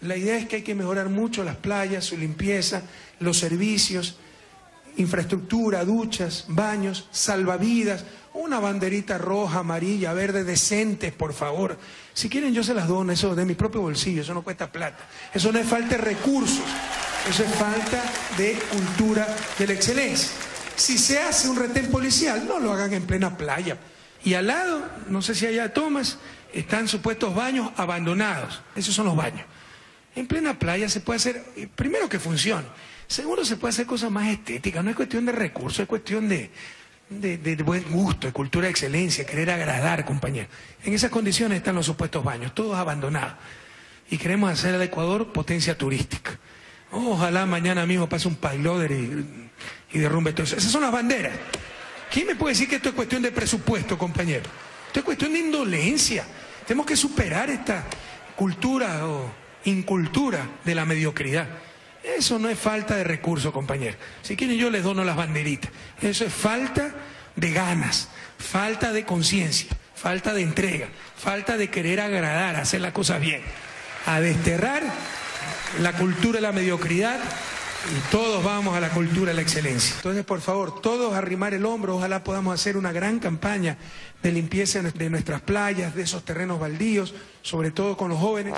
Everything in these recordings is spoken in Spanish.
La idea es que hay que mejorar mucho las playas, su limpieza, los servicios, infraestructura, duchas, baños, salvavidas, una banderita roja, amarilla, verde, decentes, por favor. Si quieren yo se las dono, eso de mi propio bolsillo, eso no cuesta plata. Eso no es falta de recursos, eso es falta de cultura de la excelencia. Si se hace un retén policial, no lo hagan en plena playa. Y al lado, no sé si allá tomas, están supuestos baños abandonados. Esos son los baños. En plena playa se puede hacer, primero que funcione, segundo se puede hacer cosas más estéticas, no es cuestión de recursos, es cuestión de buen gusto, de cultura de excelencia, querer agradar, compañeros. En esas condiciones están los supuestos baños, todos abandonados. Y queremos hacer al Ecuador potencia turística. Ojalá mañana mismo pase un payloader y derrumbe todo eso. Esas son las banderas. ¿Quién me puede decir que esto es cuestión de presupuesto, compañero? Esto es cuestión de indolencia. Tenemos que superar esta cultura o incultura de la mediocridad. Eso no es falta de recursos, compañero. Si quieren yo les dono las banderitas. Eso es falta de ganas, falta de conciencia, falta de entrega, falta de querer agradar, hacer las cosas bien. A desterrar la cultura de la mediocridad y todos vamos a la cultura de la excelencia. Entonces, por favor, todos arrimar el hombro, ojalá podamos hacer una gran campaña de limpieza de nuestras playas, de esos terrenos baldíos, sobre todo con los jóvenes.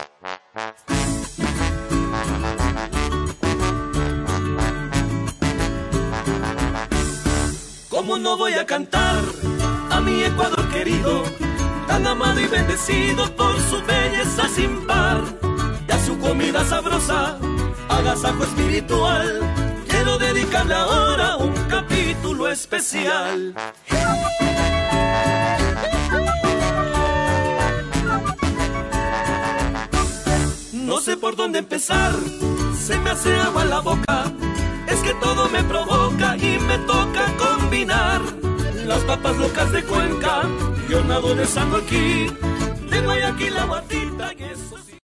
¿Cómo no voy a cantar a mi Ecuador querido, tan amado y bendecido por su belleza sin par, y a su comida sabrosa, agasajo espiritual? Quiero dedicarle ahora un capítulo especial. No sé por dónde empezar, se me hace agua en la boca. Es que todo me provoca y me toca combinar las papas locas de Cuenca y hornado de San Joaquín, de Guayaquil, la guatita y eso sí.